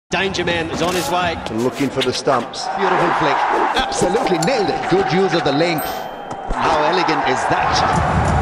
Danger man is on his way. Looking for the stumps. Beautiful flick. Absolutely nailed it. Good use of the length. How elegant is that?